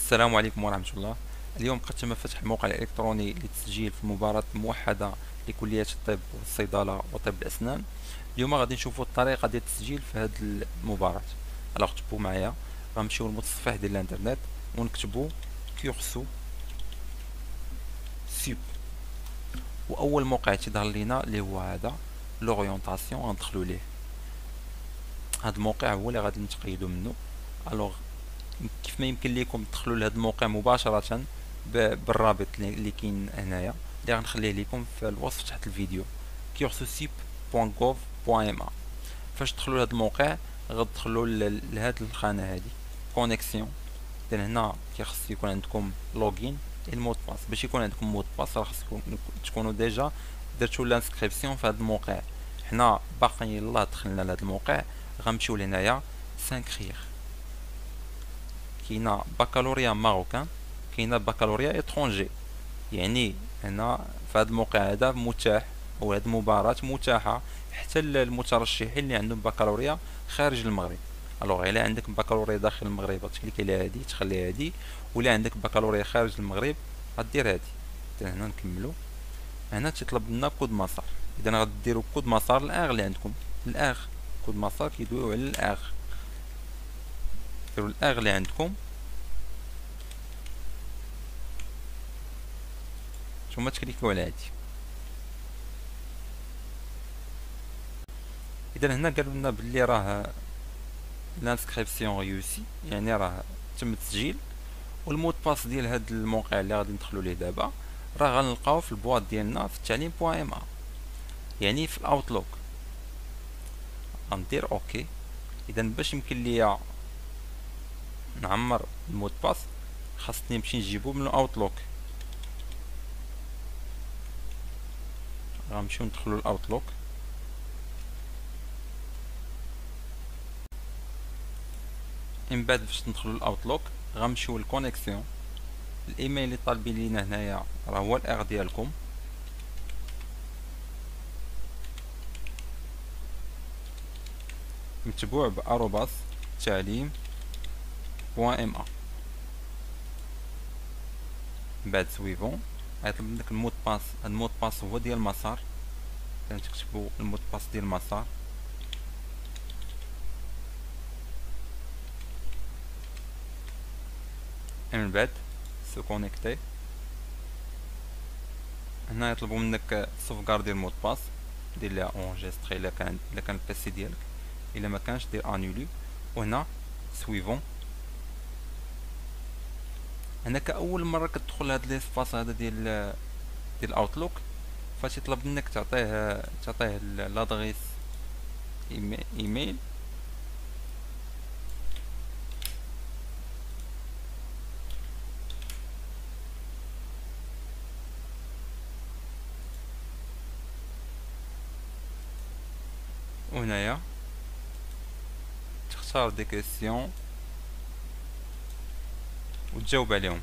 السلام عليكم ورحمة الله. اليوم قد تم فتح الموقع الإلكتروني للتسجيل في المباراة الموحدة لكليات الطب والصيدلة وطب الأسنان. اليوم غادي نشوفوا الطريقة ديال التسجيل في هذه المباراة. الوغ اكتبوا معايا، غنمشيو للمتصفح ديال الانترنت ونكتبوا كورسو سوب، واول موقع تيظهر لينا اللي هو هذا لورينتاسيون، غندخلوا ليه. هذا الموقع هو اللي غادي نتقيدوا منه. الوغ كيف ما يمكن لكم تدخلوا لهذا الموقع مباشرة بالرابط اللي كاين هنايا، اللي غنخليه لكم في الوصف تحت الفيديو، cursusip.gov.ma. فاش تدخلوا لهذا الموقع غتدخلوا لهاد الخانة هذه كونيكسيون. اذا هنا كيخص يكون عندكم لوغين المود باس. باش يكون عندكم مود باس راه خصكم تكونوا ديجا درتوا لانسكريبسيون في هذا الموقع. حنا باقي يلاه دخلنا لهذا الموقع، غنمشيو لهنايا سانكريغ. كاينه بكالوريا ماروكان، كاينه بكالوريا اترونجي. يعني هنا في هذا الموقع هذا متاح، او هذه المباراة متاحة حتى للمترشحين اللي عندهم بكالوريا خارج المغرب. الوغ الا عندك بكالوريا داخل المغرب غتكليكي على هادي تخلي هادي، ولا عندك بكالوريا خارج المغرب غدير هادي. اذا هنا نكملو. هنا تيطلب لنا كود مسار، اذا غديروا كود مسار الاغ اللي عندكم. الاغ كود مسار كيدويو على الاغ، ديروا الاغ اللي عندكم ثم تكليكيو على هادي. اذا هنا قالوا لنا بلي راه لانسكريبسيون ريوسي، يعني راه تم التسجيل. والمود باس ديال هاد الموقع اللي غادي ندخلو ليه دابا راه غنلقاوه في البواط ديالنا في التعليم بوان ام، يعني في الاوتلوك. غندير اوكي. اذا باش يمكن ليا نعمر المود باس خاصني نمشي نجيبو من الاوتلوك. غنمشيو ندخلو الاوتلوك. من بعد باش ندخلو الاوتلوك غنمشيو للكونيكسيون. الايميل اللي طالبين لينا هنايا راه هو الاغ ديالكم. متبوع باروباس تعليم بوان ام ا. من بعد سويفون غيطلب منك المود باس. المود باس هو ديال المسار، تكتبوا المود باس ديال المسار. من بعد سو كونيكتي. هنا يطلبوا منك سوفغاردي المود باس، دير ليها اونجستري الا كان البيسي ديالك، الا ما كانش دير انولي. وهنا سويفون. هنا كاول مره كتدخل لهاد ليسباس هذا ديال الاوتلوك، فاش يطلب منك تعطيه لادريس ايميل. وهنايا تختار دي كيسيون وتجاوب عليهم.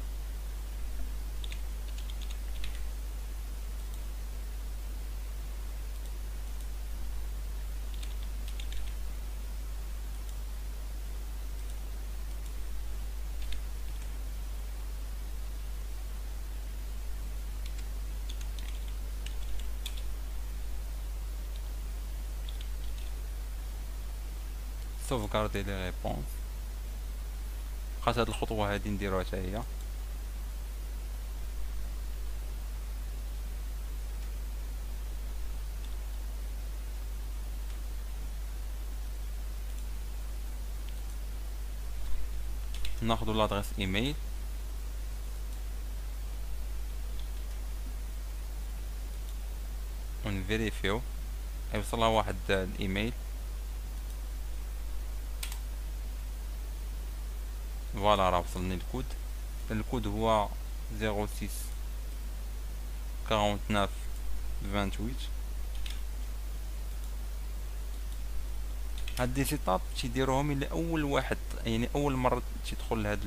sauvegarder les réponses. بقات هاد الخطوة هادي نديروها حتى هي. ناخدو لادريس ايميل ونفيريفيو يوصلها واحد الايميل. فوالا راه وصلني الكود. الكود هو 06 49 28. هاد دي سيتاب تيديروهم الا اول واحد، يعني اول مره تيدخل لهاد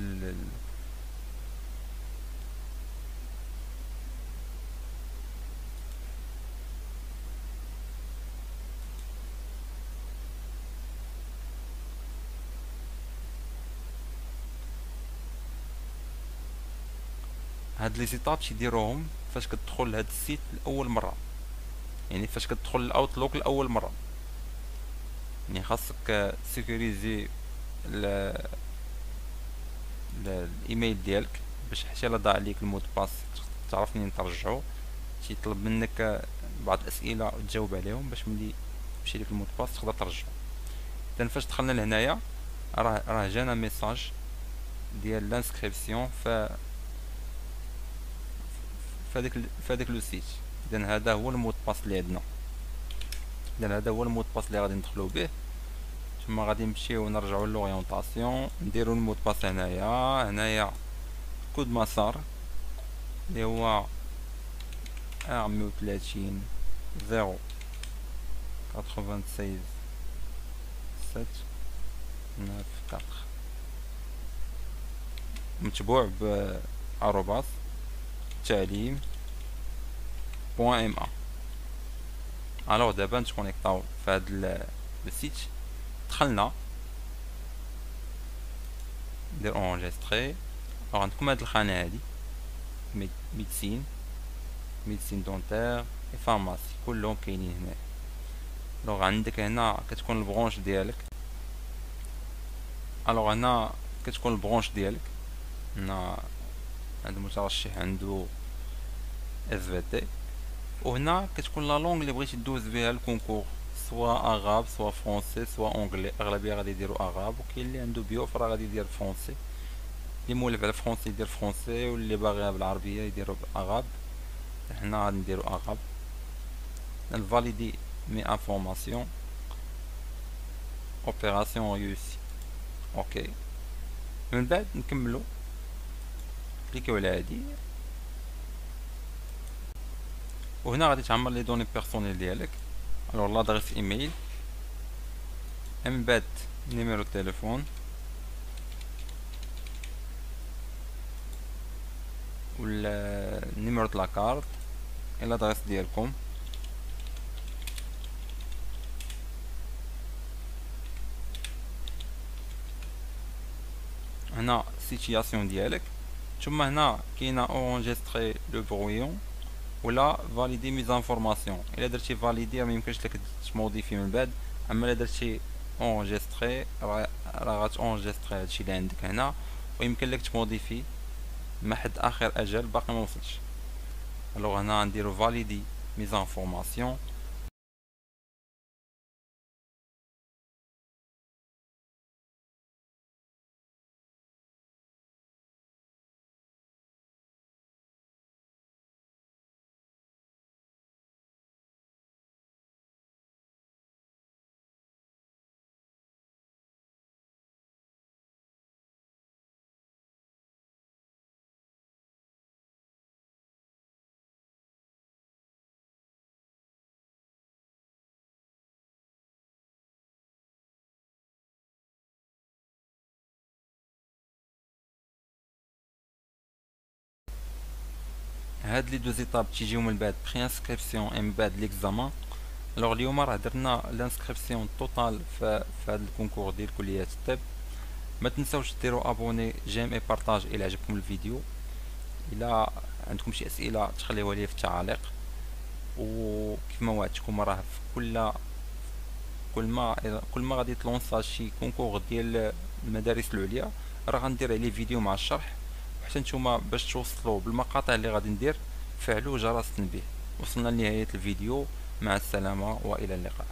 هاد لي زيتاب تيديروهم فاش كتدخل لهاد السيت لاول مره، يعني فاش كتدخل الاوتلوك لاول مره. يعني خاصك سيكوريزي الايميل ديالك باش حتى الا ضاع عليك المود باس تعرف منين ترجعو. تيطلب منك بعض الاسئله وتجاوب عليهم باش ملي يمشي لك المود باس تقدر ترجعو. اذا فاش دخلنا لهنايا راه جانا ميساج ديال لانسكريبسيون فهاداك لو سيت. اذا هذا هو المود باس اللي عندنا، اذا هذا هو المود باس اللي غادي ندخلو به. ثم غادي نمشيو نرجعو لورينطاسيون، نديرو المود باس هنايا كود مسار اللي هو 130 0 96 7 9 4 متبوع ب @، تعليم .ma. الوغ دابا نتكونيكطاو فهاد السيت. دخلنا ندير اونجستري. عندكم هاد الخانه هادي ميديسين دونتير اي فارماسي كلهم كاينين هنا. الوغ عندك هنا كتكون البرونش ديالك. الوغ هنا كتكون البرونش ديالك. هنا عند المترشح عنده اس في تي، وهنا كتكون لا لونغ اللي بغيتي دوز بها الكونكور، سوا اغاب سوا فرونسي سوا اونغلي. اغلبيه غادي يديروا اغاب، وكاين اللي عنده بيوف راه غادي يدير فرونسي. اللي مولف على فرونسي يدير فرونسي، واللي باغيها بالعربيه يديروا باغاب. حنا غادي نديرو اغاب. نفاليدي مي انفورماسيون، اوبيراسيون ريوسي. اوكي، من بعد نكملو كليكيو على هادي، وهنا غادي تعمر لي دوني بيرسونيل ديالك. الوغ لادريس ايميل، من بعد نيميرو تليفون ولا نيميرو د لاكارت et l'adresse ديالكم. هنا سيتياسيون ديالك. ثم هنا كاينه اونجستري لو برويون ولا فاليدي مي زانفورماسيون. الا درتي فاليدي ما يمكنش لك تموديفي من بعد، اما الا درتي اونجستري راه غاتونجستري هادشي اللي عندك هنا، ويمكن لك تموديفي ما حد اخر اجل باقي ما وصلش. الوغ هنا نديرو فاليدي مي زانفورماسيون. هاد لي دو زيتاب تيجيو من بعد بري انسكريبسيون من بعد ليكزامان. الوغ اليوم راه درنا لانسكريبسيون توتال في هاد الكونكور ديال كليات الطب. ما تنساوش ديروا ابوني جيم اي بارطاج الى عجبكم الفيديو. الى عندكم شي اسئله تخليوها لي في التعاليق، وكيفما وعدتكم راه في كل ما غادي تلونسا شي كونكور ديال المدارس العليا راه غندير عليه فيديو مع الشرح. وحتى نتوما باش توصلوا بالمقاطع اللي غادي ندير فعلوا جرس التنبيه. وصلنا لنهايه الفيديو، مع السلامه والى اللقاء.